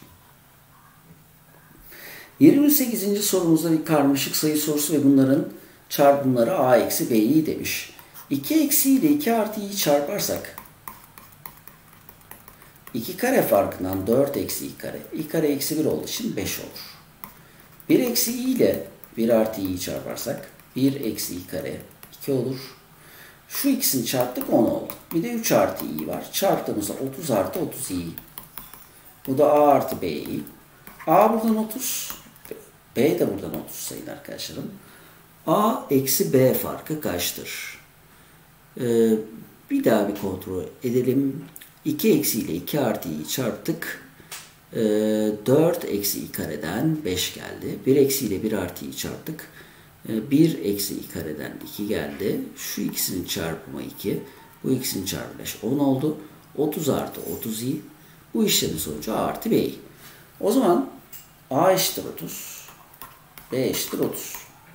28. sorumuzda bir karmaşık sayı sorusu ve bunların çarpımları a eksi b'yi demiş. 2 eksi ile 2 artı i'yi çarparsak 2 kare farkından 4 eksi i kare. I kare eksi 1 olduğu için 5 olur. 1 eksi i ile 1 artı i'yi çarparsak 1 eksi i kare 2 olur. Şu ikisini çarptık 10 oldu. Bir de 3 artı i var. Çarptığımızda 30 artı 30 i. Bu da a artı b'yi. A buradan 30. B de buradan 30 sayın arkadaşlarım. A eksi B farkı kaçtır? Bir daha bir kontrol edelim. 2 eksi ile 2 artı i'yi çarptık. 4 eksi i kareden 5 geldi. 1 eksi ile 1 artı i'yi çarptık. 1 eksi i kareden 2 geldi. Şu ikisinin çarpımı 2. Bu ikisinin çarpımı 5. 10 oldu. 30 artı 30 i. Bu işlemin sonucu a artı b'yi. O zaman a eşittir 30. B eşittir 30.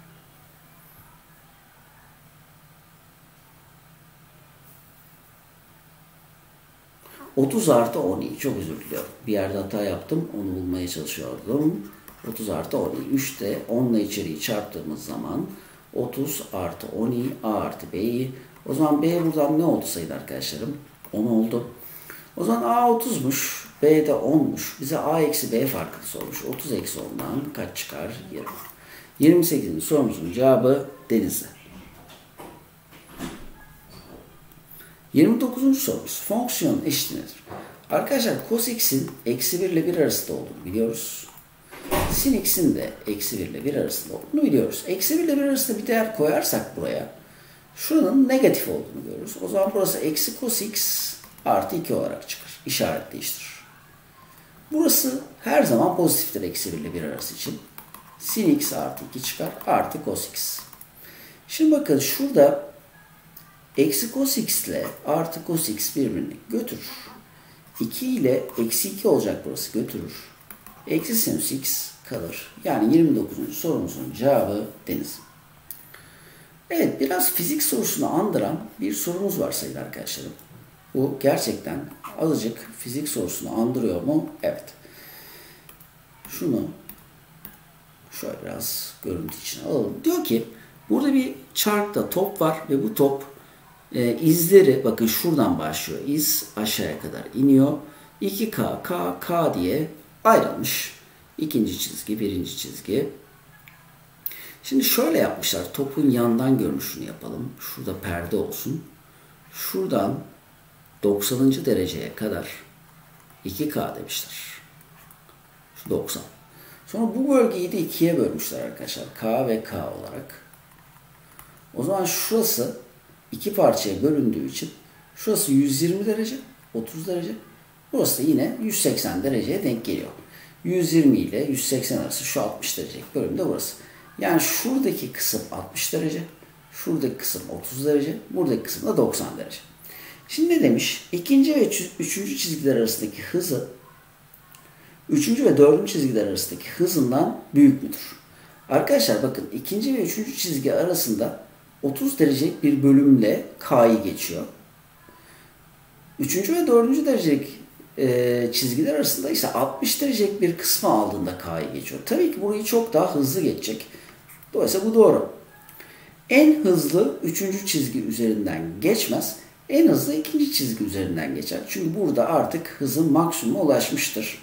.30 artı 10i. Çok özür diliyorum. Bir yerde hata yaptım. Onu bulmaya çalışıyordum. 30 artı 10i. 3 de 10 ile içeriği çarptığımız zaman 30 artı 10i a artı b'yi. O zaman b buradan ne oldu sayın arkadaşlarım? 10 oldu. O zaman a 30'muş. B de 10'muş. Bize a eksi b farkını sormuş. 30 eksi 10'dan kaç çıkar? 20. 28. sorumuzun cevabı Denizli. 29. sorumuz. Fonksiyon eşit nedir? Arkadaşlar cos x'in eksi 1 ile 1 arasında olduğunu biliyoruz. sin x'in de eksi 1 ile 1 arasında olduğunu biliyoruz. Eksi 1 ile 1 arasında bir değer koyarsak buraya şuranın negatif olduğunu görürüz. O zaman burası eksi cos x artı 2 olarak çıkar. İşaret değiştirir. Burası her zaman pozitiftir eksi 1 ile 1 arası için. Sin x artı 2 çıkar. Artı cos x. Şimdi bakın şurada eksi cos x ile artı cos x birbirini götürür. 2 ile eksi 2 olacak burası götürür. Eksi sinüs x kalır. Yani 29. sorumuzun cevabı deniz. Evet, biraz fizik sorusunu andıran bir sorumuz var sayın arkadaşlarım. Bu gerçekten azıcık fizik sorusunu andırıyor mu? Evet. Şunu şöyle biraz görüntü için alalım. Diyor ki burada bir çarkta top var ve bu top izleri bakın şuradan başlıyor. İz aşağıya kadar iniyor. 2K, K, K diye ayrılmış. İkinci çizgi, birinci çizgi. Şimdi şöyle yapmışlar. Topun yandan görünüşünü yapalım. Şurada perde olsun. Şuradan 90. dereceye kadar 2K demişler. Şu 90. Sonra bu bölgeyi de ikiye bölmüşler arkadaşlar. K ve K olarak. O zaman şurası iki parçaya bölündüğü için şurası 120 derece, 30 derece. Burası da yine 180 dereceye denk geliyor. 120 ile 180 arası şu 60 derecelik bölümde burası. Yani şuradaki kısım 60 derece, şuradaki kısım 30 derece, buradaki kısım da 90 derece. Şimdi ne demiş? İkinci ve üçüncü çizgiler arasındaki hızı, üçüncü ve dördüncü çizgiler arasındaki hızından büyük müdür? Arkadaşlar bakın ikinci ve üçüncü çizgi arasında 30 derecelik bir bölümle K'yı geçiyor. Üçüncü ve dördüncü derecelik çizgiler arasında ise 60 derecelik bir kısmı aldığında K'yı geçiyor. Tabii ki burayı çok daha hızlı geçecek. Dolayısıyla bu doğru. En hızlı üçüncü çizgi üzerinden geçmez. En hızlı ikinci çizgi üzerinden geçer. Çünkü burada artık hızın maksimuma ulaşmıştır.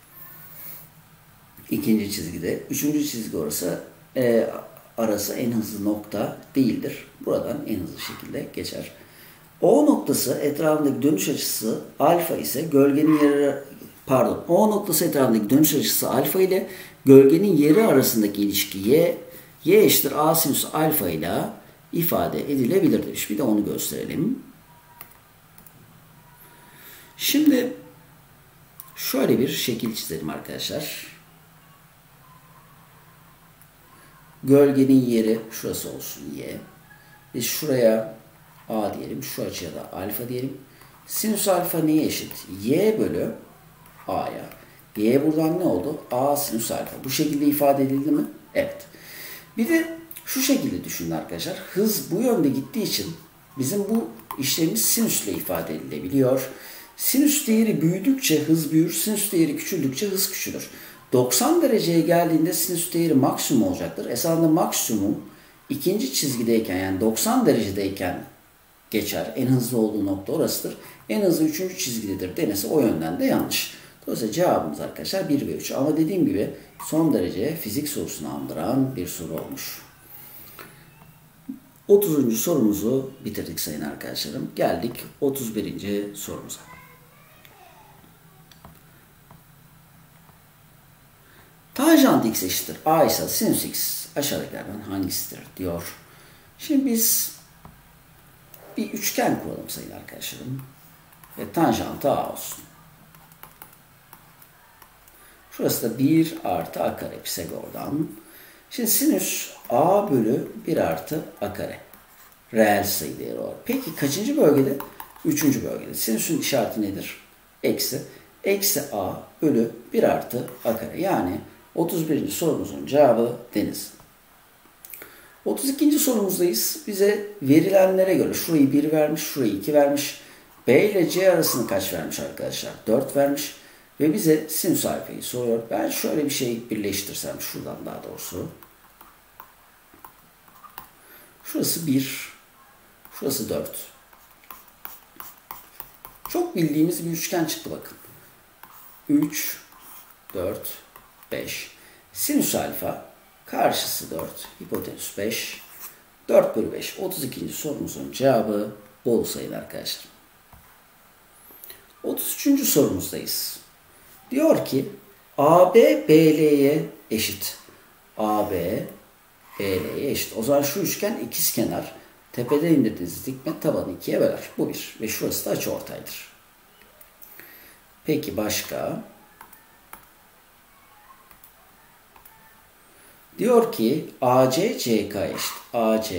İkinci çizgide. Üçüncü çizgi arası en hızlı nokta değildir. Buradan en hızlı şekilde geçer. O noktası etrafındaki dönüş açısı alfa ise gölgenin yeri O noktası etrafındaki dönüş açısı alfa ile gölgenin yeri arasındaki ilişki y eşittir a sinüs alfa ile ifade edilebilir demiş. Bir de onu gösterelim. Şimdi şöyle bir şekil çizelim arkadaşlar. Gölgenin yeri şurası olsun y. Biz şuraya a diyelim. Şu açıya da alfa diyelim. Sinüs alfa neye eşit? Y bölü a'ya. Y buradan ne oldu? A sinüs alfa. Bu şekilde ifade edildi mi? Evet. Bir de şu şekilde düşünün arkadaşlar. Hız bu yönde gittiği için bizim bu işlemimiz sinüsle ifade edilebiliyor. Sinüs değeri büyüdükçe hız büyür. Sinüs değeri küçüldükçe hız küçülür. 90 dereceye geldiğinde sinüs değeri maksimum olacaktır. Esasında maksimum ikinci çizgideyken yani 90 derecedeyken geçer. En hızlı olduğu nokta orasıdır. En hızlı üçüncü çizgidedir denesi o yönden de yanlış. Dolayısıyla cevabımız arkadaşlar 1 ve 3. Ama dediğim gibi son derece fizik sorusunu andıran bir soru olmuş. 30. sorumuzu bitirdik sayın arkadaşlarım. Geldik 31. sorumuza. Tanjant x eşittir a ise sinüs x aşağıdakilerden hangisidir diyor. Şimdi biz bir üçgen kuralım sayın arkadaşlarım. Ve tanjantı a olsun. Şurası da 1 artı a kare Pisagor'dan. Şimdi sinüs a bölü 1 artı a kare. Reel sayı değeri var. Peki kaçıncı bölgede? Üçüncü bölgede. Sinüsün işareti nedir? Eksi. Eksi a bölü 1 artı a kare. Yani 31. sorumuzun cevabı deniz. 32. sorumuzdayız. Bize verilenlere göre şurayı 1 vermiş, şurayı 2 vermiş. B ile C arasını kaç vermiş arkadaşlar? 4 vermiş. Ve bize sinüs alfayı soruyor. Ben şöyle bir şey birleştirsem şuradan daha doğrusu. Şurası 1. Şurası 4. Çok bildiğimiz bir üçgen çıktı bakın. 3, 4, 5. Sinüs alfa karşısı 4. Hipotenüs 5. 4 bölü 5. 32. sorumuzun cevabı bol sayılı arkadaşlar. 33. sorumuzdayız. Diyor ki AB BL'ye eşit. AB BL'ye eşit. O zaman şu üçgen ikizkenar. Tepeden indirdiğiniz dikme tabanı ikiye böler. Bu bir. Ve şurası da açıortaydır. Peki başka? Diyor ki AC CK'ya eşit. AC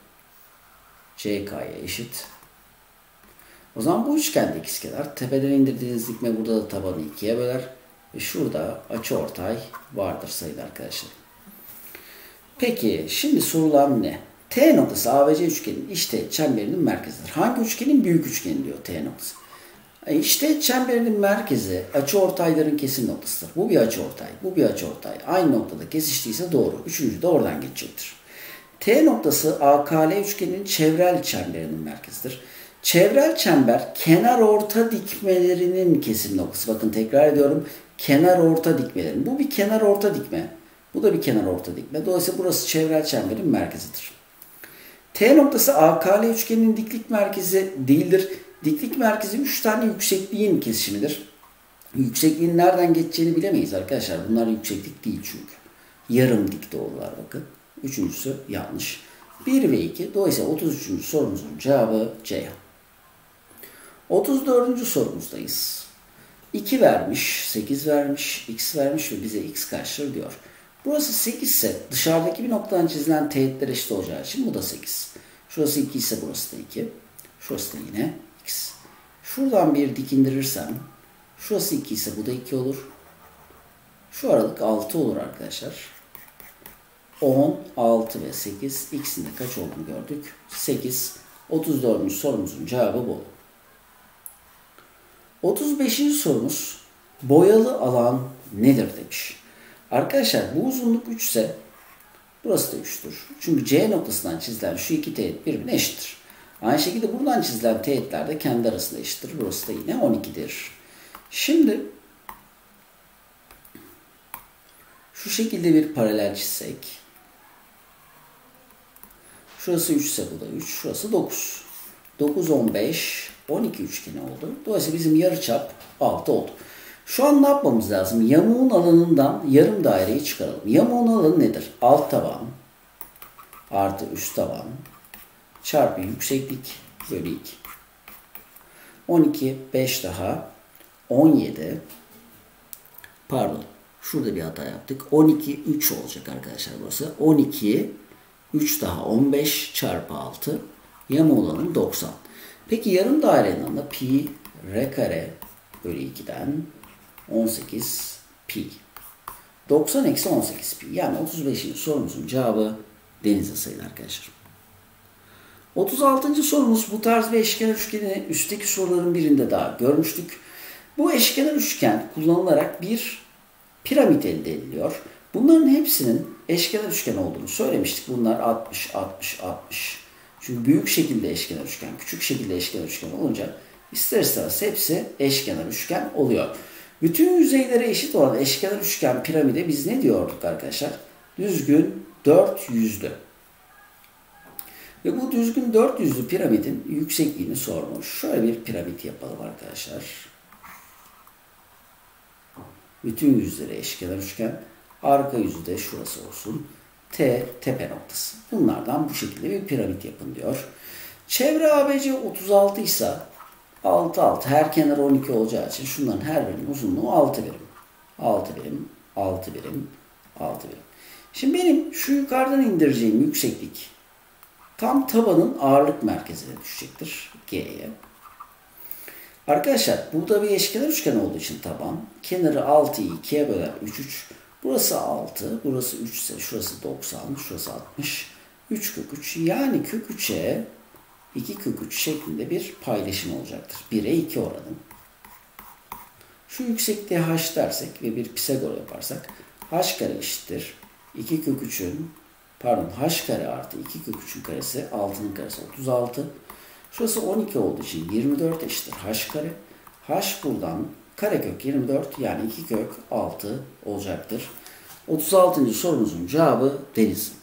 CK'ya eşit. O zaman bu üçgende ikizkenar. Tepeden indirdiğiniz dikme burada da tabanı ikiye böler. Ve şurada açıortay vardır sayılı arkadaşlar. Peki şimdi sorulan ne? T noktası ABC üçgenin içteğet çemberinin merkezidir. Hangi üçgenin? Büyük üçgeni diyor T noktası. İçteğet çemberinin merkezi açıortayların kesim noktasıdır. Bu bir açıortay, bu bir açıortay. Aynı noktada kesiştiyse doğru. Üçüncü de oradan geçecektir. T noktası AKL üçgeninin çevrel çemberinin merkezidir. Çevrel çember kenar orta dikmelerinin kesim noktası. Bakın tekrar ediyorum. Kenar orta dikmelerinin. Bu bir kenar orta dikme. Bu da bir kenar orta dikme. Dolayısıyla burası çevrel çemberin merkezidir. T noktası AKL üçgeninin diklik merkezi değildir. Diklik merkezi 3 tane yüksekliğin kesişimidir. Yüksekliğin nereden geçeceğini bilemeyiz arkadaşlar. Bunlar yükseklik değil çünkü. Yarım dikte olurlar bakın. Üçüncüsü yanlış. 1 ve 2. Dolayısıyla 33. sorumuzun cevabı C. 34. sorumuzdayız. 2 vermiş, 8 vermiş, x vermiş ve bize x kaçtır diyor. Burası 8 ise dışarıdaki bir noktadan çizilen teğetler eşit olacağı için bu da 8. Şurası 2 ise burası da 2. Şurası da yine x. Şuradan bir dik indirirsem şurası 2 ise bu da 2 olur. Şu aralık 6 olur arkadaşlar. 10, 6 ve 8. X'in de kaç olduğunu gördük. 8. 34. sorumuzun cevabı bu. 35. sorumuz boyalı alan nedir demiş. Arkadaşlar bu uzunluk 3 ise burası da 3'tür. Çünkü C noktasından çizilen şu iki teğet birbirine eşittir. Aynı şekilde buradan çizilen teğetler de kendi arasında eşittir. Burası da yine 12'dir. Şimdi şu şekilde bir paralel çizsek. Şurası 3 ise bu da 3. Şurası 9. 9, 15, 12 üçgeni oldu. Dolayısıyla bizim yarıçap 6 oldu. Şu an ne yapmamız lazım? Yamuğun alanından yarım daireyi çıkaralım. Yamuğun alanı nedir? Alt taban artı üst taban çarpı yükseklik bölü 2. 12, 5 daha 17. Pardon. Şurada bir hata yaptık. 12, 3 olacak arkadaşlar burası. 12, 3 daha 15 çarpı 6. Yamuğun alanı 90. Peki yarım dairenin alanı pi r kare bölü 2'den 18 pi. 90 eksi 18 pi. Yani 35. sorumuzun cevabı Denizli sayılı arkadaşlar. 36. sorumuz bu tarz bir eşkenar üçgeni üstteki soruların birinde daha görmüştük. Bu eşkenar üçgen kullanılarak bir piramit elde ediliyor. Bunların hepsinin eşkenar üçgen olduğunu söylemiştik. Bunlar 60, 60, 60. Çünkü büyük şekilde eşkenar üçgen, küçük şekilde eşkenar üçgen olunca ister istemez hepsi eşkenar üçgen oluyor. Bütün yüzeylere eşit olan eşkenar üçgen piramide biz ne diyorduk arkadaşlar? Düzgün dört yüzlü. Ve bu düzgün dört yüzlü piramidin yüksekliğini sormuş. Şöyle bir piramit yapalım arkadaşlar. Bütün yüzleri eşkenar üçgen. Arka yüzü de şurası olsun. T tepe noktası. Bunlardan bu şekilde bir piramit yapın diyor. Çevre ABC 36 ise 6, 6. Her kenarı 12 olacağı için şunların her birinin uzunluğu 6 birim. 6 birim, 6 birim, 6 birim. Şimdi benim şu yukarıdan indireceğim yükseklik tam tabanın ağırlık merkezine düşecektir. G'ye. Arkadaşlar burada bir eşkenar üçgen olduğu için taban kenarı 6'yı 2'ye böler 3, 3. Burası 6, burası 3 ise şurası 90, şurası 60. 3 kök 3 yani kök 3'e 2 kök 3 şeklinde bir paylaşım olacaktır. 1'e 2 oranı. Şu yüksekliğe h dersek ve bir Pisagor yaparsak h kare eşittir. 2 kök 3'ün pardon h kare artı 2 kök 3'ün karesi 6'nın karesi 36. Şurası 12 olduğu için 24 eşittir h kare. H buradan karekök 24 yani 2 kök 6 olacaktır. 36. sorumuzun cevabı Deniz.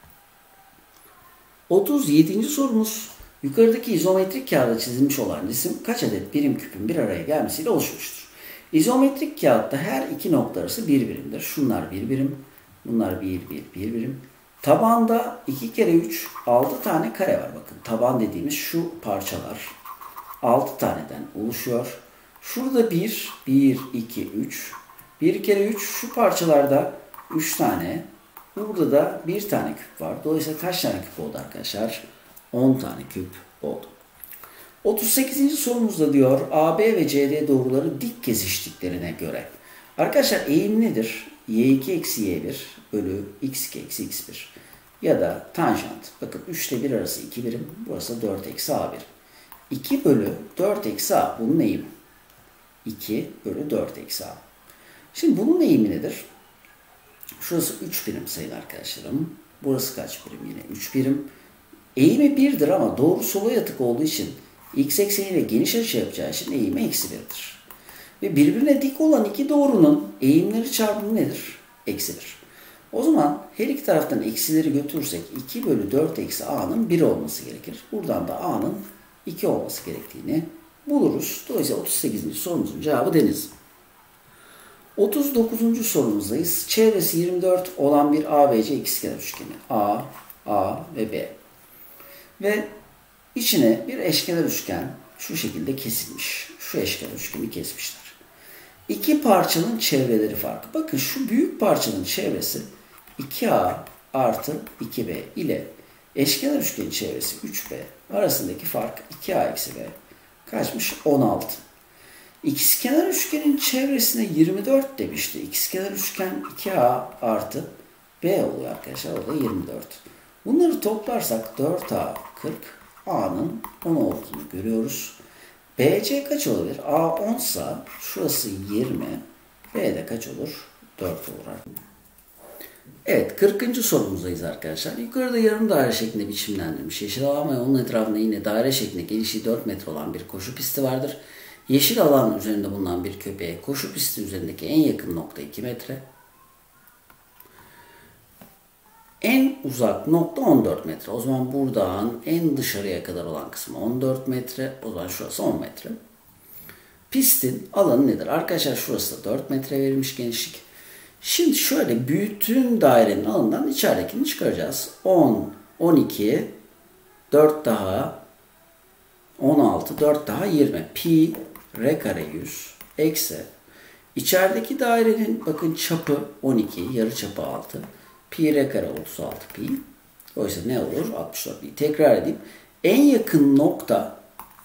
37. sorumuz yukarıdaki izometrik kağıda çizilmiş olan cisim kaç adet birim küpün bir araya gelmesiyle oluşmuştur? İzometrik kağıtta her iki nokta arası bir birimdir. Şunlar bir birim. Bunlar bir birim. Tabanda 2 kere 3 6 tane kare var. Bakın taban dediğimiz şu parçalar 6 taneden oluşuyor. Şurada 1, 2, 3. 1 kere 3 şu parçalarda 3 tane. Burada da 1 tane küp var. Dolayısıyla kaç tane küp oldu arkadaşlar? 10 tane küp oldu. 38. sorumuzda diyor AB ve CD doğruları dik kesiştiklerine göre. Arkadaşlar eğim nedir? Y2 eksi Y1 bölü X2 eksi X1. Ya da tanjant. Bakın 3 ile 1 arası 2 birim. Burası 4 eksi A birim. 2 bölü 4 eksi A. Bunun eğimi. 2 bölü 4 eksi A. Şimdi bunun eğimi nedir? Şurası 3 birim sayın arkadaşlarım. Burası kaç birim? Yine 3 birim. Eğimi 1'dir ama doğru sola yatık olduğu için x ekseniyle geniş açı yapacağı için eğimi eksi 1'dir. Ve birbirine dik olan iki doğrunun eğimleri çarpımı nedir? Eksi 1. O zaman her iki taraftan eksileri götürürsek 2 bölü 4 eksi a'nın 1 olması gerekir. Buradan da a'nın 2 olması gerektiğini buluruz. Dolayısıyla 38. sorumuzun cevabı deniz. 39. sorumuzdayız. Çevresi 24 olan bir ABC ikizkenar üçgeni. A ve B. Ve içine bir eşkenar üçgen şu şekilde kesilmiş. Şu eşkenar üçgeni kesmişler. İki parçanın çevreleri farkı. Bakın şu büyük parçanın çevresi 2A artı 2B ile eşkenar üçgenin çevresi 3B arasındaki fark 2A eksi B kaçmış? 16. İkizkenar üçgenin çevresine 24 demişti. İkizkenar üçgen 2A artı B oluyor arkadaşlar. O da 24. Bunları toplarsak 4A 40, A'nın 10 olduğunu görüyoruz. BC kaç olabilir? A 10 ise şurası 20, B de kaç olur? 4 olur. Evet, 40. sorumuzdayız arkadaşlar. Yukarıda yarım daire şeklinde biçimlendirilmiş yeşil alan ve onun etrafında yine daire şeklinde genişliği 4 metre olan bir koşu pisti vardır. Yeşil alan üzerinde bulunan bir köpeğe koşu pisti üzerindeki en yakın nokta 2 metre. En uzak nokta 14 metre. O zaman buradan en dışarıya kadar olan kısmı 14 metre. O zaman şurası 10 metre. Pistin alanı nedir? Arkadaşlar şurası da 4 metre verilmiş genişlik. Şimdi şöyle bütün dairenin alanından içeridekini çıkaracağız. 10, 12, 4 daha 16, 4 daha 20. Pi r kare 100 eksi. İçerideki dairenin bakın çapı 12, yarı çapı 6. Pi r kare 36 pi. Oysa ne olur? 64 pi. Tekrar edeyim. En yakın nokta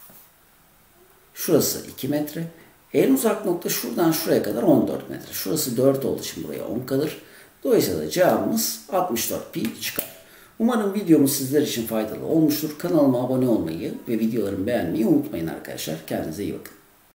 şurası 2 metre. En uzak nokta şuradan şuraya kadar 14 metre. Şurası 4 olduğu için buraya 10 kalır. Dolayısıyla da cevabımız 64 pi çıkar. Umarım videomuz sizler için faydalı olmuştur. Kanalıma abone olmayı ve videolarımı beğenmeyi unutmayın arkadaşlar. Kendinize iyi bakın.